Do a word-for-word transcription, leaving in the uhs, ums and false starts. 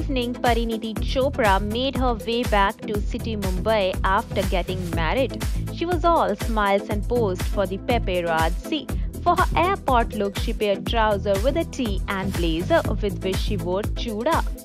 evening, Parineeti Chopra made her way back to city Mumbai after getting married. She was all smiles and posed for the paparazzi. For her airport look, she paired trouser with a tee and blazer with which she wore chuda.